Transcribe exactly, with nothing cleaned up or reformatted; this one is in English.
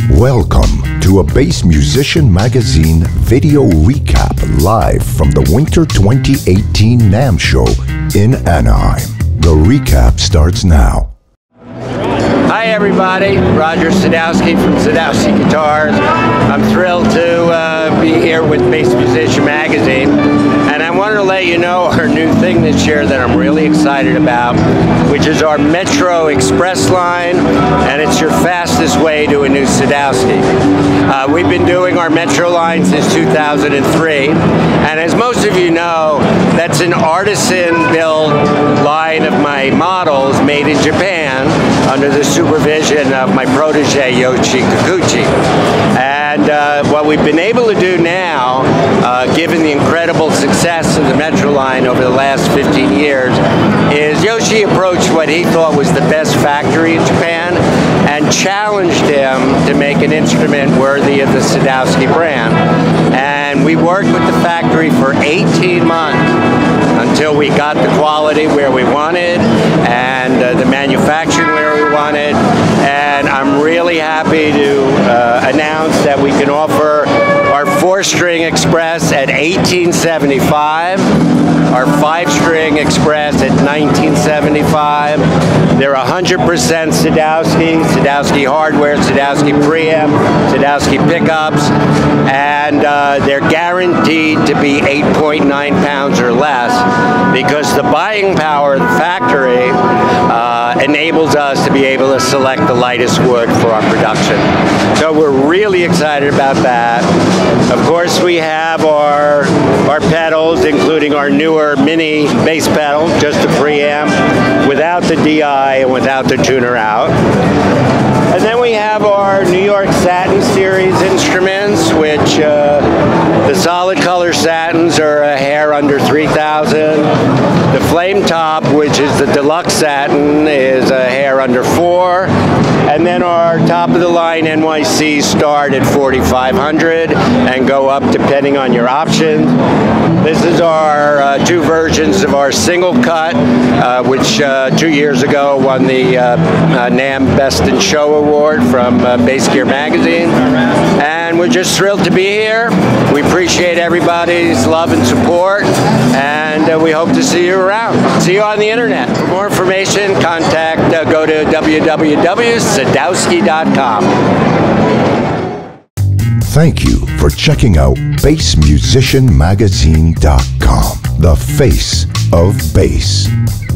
Welcome to a Bass Musician Magazine video recap live from the Winter twenty eighteen NAMM show in Anaheim. The recap starts now. Hi everybody, Roger Sadowsky from Sadowsky Guitars. I'm thrilled to uh, be here with Bass Musician Magazine, and I wanted to let you know our new thing this year that I'm really excited about, which is our Metro Express line, and it's your fastest way to a new Sadowsky. Uh, we've been doing our Metro line since two thousand three, and as most of you know, that's an artisan-built line of my models made in Japan under the supervision of my protege Yoshi Kikuchi. And uh, what we've been able to do now, uh, given the incredible success of the Metro line over the last fifteen years, is Yoshi approached what he thought was the best factory in Japan and challenged him to make an instrument worthy of the Sadowsky brand. And we worked with the factory for eighteen months until we got the quality where we wanted and uh, the manufacturing where we wanted. And I'm really happy to uh, announce that we can offer our four-string Express at eighteen seventy-five, our five-string Express at nineteen seventy-five. They're one hundred percent Sadowsky, Sadowsky hardware, Sadowsky preamp, Sadowsky pickups, and uh, they're guaranteed to be eight point nine pounds or less because the buying power of the factory uh, enables us to be able to select the lightest wood for our production. So we're really excited about that. Of course, we have our, our pedals, including our newer mini bass pedal, just a preamp, without the D I and without the tuner out. And then we have our New York Satin Series instruments, which uh, the solid color satins are a hair under three thousand. The flame top, which is the deluxe satin, is a hair under four. And then our top of the line N Y C start at forty-five hundred and go up depending on your options. This is our uh, two versions of our single cut, uh, which uh, two years ago won the uh, uh, NAMM Best in Show Award from uh, Bass Gear Magazine. And we're just thrilled to be here. We appreciate everybody's love and support, and uh, we hope to see you around. See you on the internet. For more information, contact, uh, go to w w w dot sadowsky dot com. Thank you for checking out bass musician magazine dot com, the face of bass.